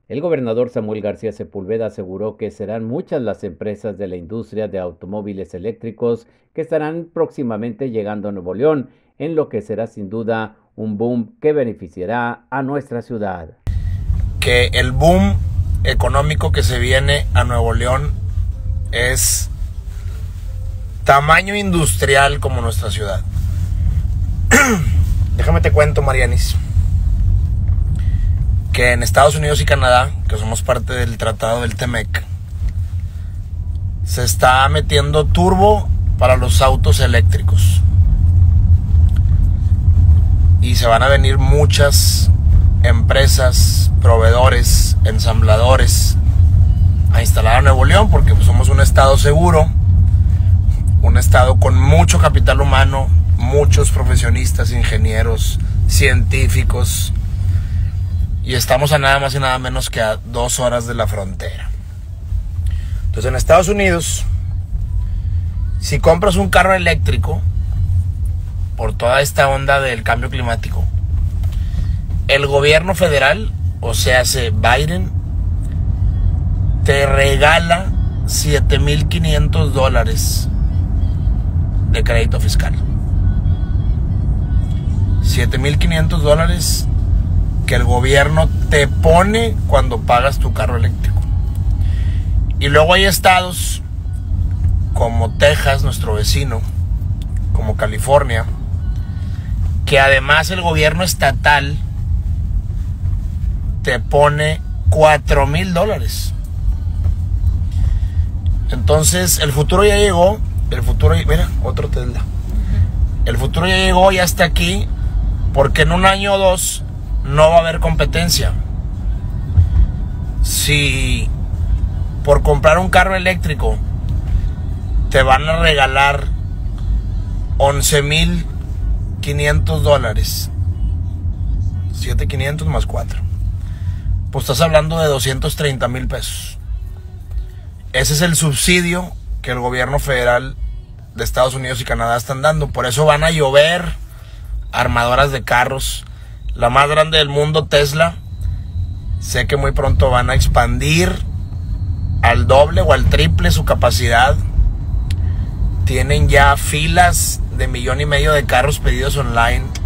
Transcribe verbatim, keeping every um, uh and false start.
El gobernador Samuel García Sepúlveda aseguró que serán muchas las empresas de la industria de automóviles eléctricos que estarán próximamente llegando a Nuevo León, en lo que será sin duda un boom que beneficiará a nuestra ciudad. Que el boom económico que se viene a Nuevo León es tamaño industrial como nuestra ciudad. Déjame te cuento, Marianis, que en Estados Unidos y Canadá, que somos parte del tratado del T-M E C, se está metiendo turbo para los autos eléctricos. Y se van a venir muchas empresas, proveedores, ensambladores a instalar a Nuevo León, porque pues, somos un estado seguro, un estado con mucho capital humano, muchos profesionistas, ingenieros, científicos, y estamos a nada más y nada menos que a dos horas de la frontera. Entonces en Estados Unidos, si compras un carro eléctrico, por toda esta onda del cambio climático, el gobierno federal, o sea, Biden, te regala siete mil quinientos dólares de crédito fiscal. siete mil quinientos dólares que el gobierno te pone cuando pagas tu carro eléctrico. Y luego hay estados como Texas, nuestro vecino, como California, que además el gobierno estatal te pone cuatro mil dólares. Entonces el futuro ya llegó. El futuro, mira, otro Tesla. El futuro ya llegó, ya está aquí, porque en un año o dos no va a haber competencia. Si por comprar un carro eléctrico te van a regalar once mil quinientos dólares, siete mil quinientos más cuatro, pues estás hablando de doscientos treinta mil pesos. Ese es el subsidio que el gobierno federal de Estados Unidos y Canadá están dando. Por eso van a llover armadoras de carros. La más grande del mundo, Tesla, sé que muy pronto van a expandir al doble o al triple su capacidad. Tienen ya filas de millón y medio de carros pedidos online.